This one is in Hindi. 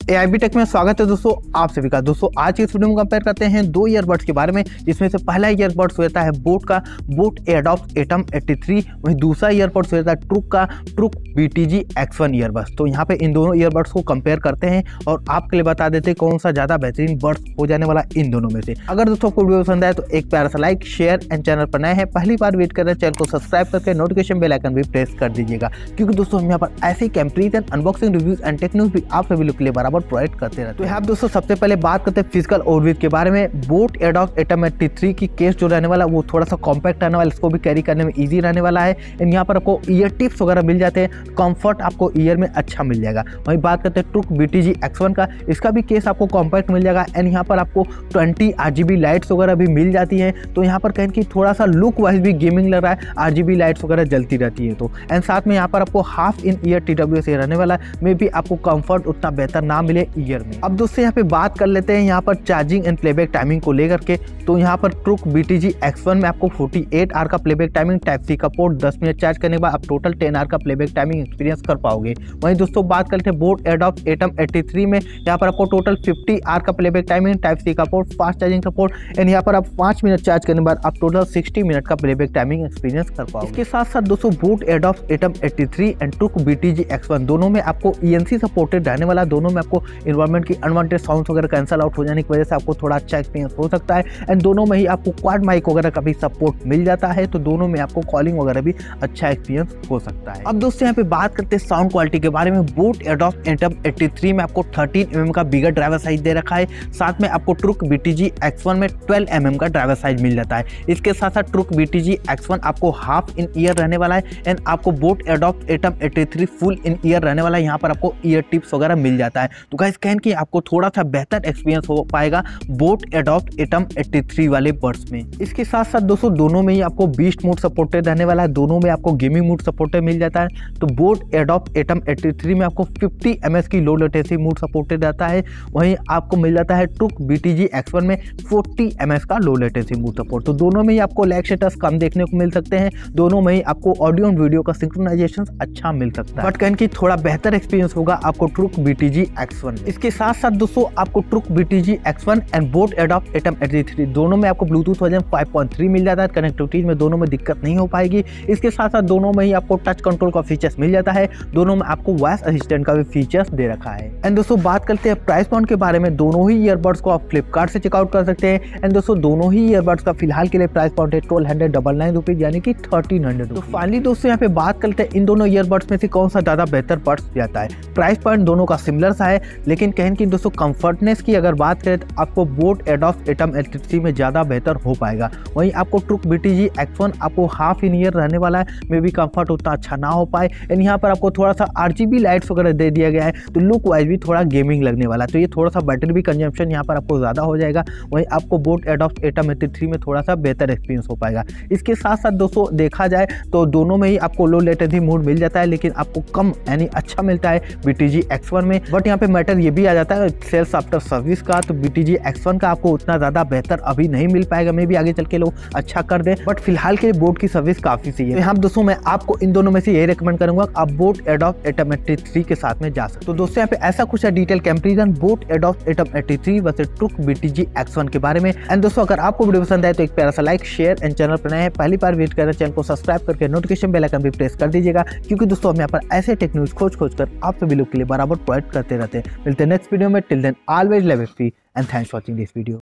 AIB टेक में स्वागत है दोस्तों आप सभी का। दोस्तों आज की इस वीडियो में कंपेयर करते हैं दो ईयरबड्स के बारे में, जिसमें से पहला ईयरबड्स होता है बोट का बोट एडॉप्ट एटम 83, वहीं दूसरा ईयरबड्स होता है ट्रुक का ट्रुक BTG X1 ईयरबड्स। तो यहाँ पे इन दोनों ईयरबड्स को कंपेयर करते हैं और आपके लिए बता देते हैं कौन सा ज़्यादा बेहतरीन बड्स हो जाने वाला इन दोनों में से। अगर दोस्तों आपको वीडियो पसंद आए तो एक प्यारा सा लाइक शेयर एंड चैनल पर नए हैं पहली बार वेट कर रहे हैं चैनल को सब्सक्राइब करके नोटिफिकेशन बेल आइकन भी प्रेस कर दीजिएगा, क्योंकि दोस्तों हम यहाँ पर ऐसे comparison unboxing reviews and tech news भी आप सभी लोग के लिए बराबर प्रोवाइड करते रहते हैं। तो यहाँ दोस्तों सबसे पहले बात करते हैं फिजिकल ओवरव्यू के बारे में। बोट एडॉप्ट एटम 83 की केस जो रहने वाला वो थोड़ा सा कॉम्पैक्ट रहने वाला, इसको भी कैरी करने में ईजी रहने वाला है। एंड यहाँ पर आपको ईयर टिप्स वगैरह मिल जाते हैं, कंफर्ट आपको ईयर में अच्छा मिल जाएगा। वहीं बात करते हैं ट्रुक BTG X1 का, इसका भी केस आपको कॉम्पैक्ट मिल जाएगा। एंड यहाँ पर आपको 20 RGB लाइट्स वगैरह भी मिल जाती है, तो यहाँ पर कहें कि थोड़ा सा लुक वाइज भी गेमिंग लग रहा है, RGB लाइट्स वगैरह जलती रहती है। तो एंड साथ में यहाँ पर आपको हाफ इन ईयर TWS रहने वाला है, मे भी आपको कंफर्ट उतना बेहतर ना मिले ईयर में। अब दोस्तों यहाँ पे बात कर लेते हैं यहाँ पर चार्जिंग एंड प्लेबैक टाइमिंग को लेकर के। तो यहाँ पर ट्रुक BTG X1 में आपको 48 आवर का प्लेबैक टाइमिंग, टाइप सी का पोर्ट, 10 मिनट चार्ज करने के बाद आप टोटल 10 आवर का प्लेबैक टाइमिंग एक्सपीरियंस कर पाओगे। वहीं दोस्तों बात करते हैं बोट एडॉप्ट एटम 83 में, यहाँ पर आपको टोटल 50 आवर का प्लेबैक टाइमिंग, टाइप सी का port, fast charging support, and यहाँ पर आप 5 मिनट चार्ज करने के बाद आप टोटल 60 मिनट का प्लेबैक टाइमिंग एक्सपीरियंस कर पाओगे। इसके साथ साथ दोस्तों boAt Airdopes Atom 83 and Truke BTG X1 दोनों में आपको ENC सपोर्टेड रहने वाला, दोनों में आपको इन्वायरमेंट की अनवांटेड साउंड्स वगैरह कैंसल आउट हो जाने की वजह से आपको थोड़ा अच्छा एक्सपीरियंस हो सकता है। एंड दोनों में ही आपको क्वाड माइक वगैरह का भी सपोर्ट मिल जाता है, तो दोनों में आपको कॉलिंग वगैरह भी अच्छा एक्सपीरियंस हो सकता है। अब दोस्तों यहाँ पे बात करते हैं साउंड क्वालिटी के बारे में। बोट एडॉप्ट एटम 83 में आपको 13 mm का बिगर ड्राइवर साइज दे रखा है, साथ में आपको ट्रुक BTG X1 में 12 mm का ड्राइवर साइज मिल जाता है। इसके साथ साथ ट्रुक BTG X1 आपको हाफ इन ईयर रहने वाला है, एंड आपको boAt Airdopes Atom 83 full in ear रहने वाला है। यहाँ पर आपको ईयर टिप्स वगैरह मिल जाता है, तो गाइस कहन कि आपको थोड़ा सा बेहतर एक्सपीरियंस हो पाएगा बोट एडॉप्ट एटम 83 वाले बड्स में। इसके साथ साथ दोस्तों दोनों में ही आपको बीस्ट मोड सपोर्टेड रहने वाला है, दोनों में आपको गेमिंग मोड सपोर्टेड मिल जाता है। तो बोट एडॉप्ट एटम 83 में आपको 50 ms की लो लेटेंसी मोड सपोर्टेड रहता है, वहीं आपको मिल जाता है ट्रुक BTG X1 में 40 ms का लो लेटेंसी मोड सपोर्ट। तो दोनों में ही आपको लैग स्टेटस कम देखने को मिल सकते हैं, दोनों में ही आपको ऑडियो एंड वीडियो का सिंक्रोनाइजेशन अच्छा मिल सकता है, बट कहन की थोड़ा बेहतर एक्सपीरियंस होगा आपको ट्रुक BTG X1। इसके साथ साथ दोस्तों आपको Truke BTG X1 and boAt Airdopes Atom 83 दोनों में आपको ब्लूटूथ वर्जन 5.3 मिल जाता है, कनेक्टिविटी में दोनों में दिक्कत नहीं हो पाएगी। इसके साथ साथ दोनों में ही आपको टच कंट्रोल का फीचर्स मिल जाता है, दोनों में आपको वॉइस असिस्टेंट का भी फीचर्स दे रखा है। एंड दोस्तों बात करते हैं प्राइस पॉइंट के बारे में। दोनों ही ईयरबड्स को आप फ्लिपकार्ट से चेकआउट कर सकते हैं। एंड दोस्तों दोनों ही ईयरबड्स का फिलहाल के लिए प्राइस पॉइंट है 1299 रुपीज, यानी कि 1300। तो फाइनली दोस्तों यहाँ पे बात करते हैं इन दोनों ईयरबड्स में से कौन सा ज्यादा बेहतर बड्स जाता है। प्राइस पॉइंट दोनों का सिमिलर सा है, लेकिन कहन की दोस्तों कंफर्टनेस की अगर बात करें तो आपको बोट एडॉप्ट एटम 83 में ज्यादा बेहतर हो पाएगा। वहीं आपको ट्रुक BTG X1 आपको हाफ इन ईयर रहने वाला है, मे भी कंफर्ट उतना अच्छा ना हो पाए। एंड यहाँ पर आपको थोड़ा सा RGB लाइट्स वगैरह दे दिया गया है, तो लुक वाइज भी थोड़ा गेमिंग लगने वाला है, तो ये थोड़ा सा बैटरी भी कंजम्पशन यहाँ पर आपको ज्यादा हो जाएगा। वहीं आपको बोट एडॉप्ट एटम 83 में थोड़ा सा बेहतर एक्सपीरियंस हो पाएगा। इसके साथ साथ दोस्तों देखा जाए तो दोनों में ही आपको लो लेटेंसी मोड मिल जाता है, लेकिन आपको कम यानी अच्छा मिलता है BTG X1 में। बट यहाँ पे मैटर ये भी आ जाता है सेल्स आफ्टर सर्विस का, तो BTG X1 का आपको उतना ज्यादा बेहतर अभी नहीं मिल पाएगा, मे भी आगे चल के लोग अच्छा कर दे, बट फिलहाल के लिए बोट की सर्विस काफी सही है। तो यहाँ दोस्तों मैं आपको इन दोनों में से यही रिकमेंड करूंगा आप बोट एडॉप्ट एटम 83 के साथ में जा सकते। तो दोस्तों यहाँ पे ऐसा कुछ है detail comparison boAt Airdopes Atom 83 versus Truke BTG X1 के बारे में। एंड दोस्तों अगर आपको वीडियो पसंद आए तो एक प्यारा सा लाइक शेयर एंड चैनल पर नए हैं पहली बार विजिट कर रहे हैं चैनल को सब्सक्राइब करके नोटिफिकेशन बेल आइकन भी प्रेस कर दीजिएगा, क्योंकि दोस्तों हम यहाँ पर ऐसे टेक न्यूज खोज कर आप सभी लोग के लिए बराबर प्रोवाइड करते रहते हैं। मिलते हैं नेक्स्ट वीडियो में, till then always live happy and thanks for watching this video.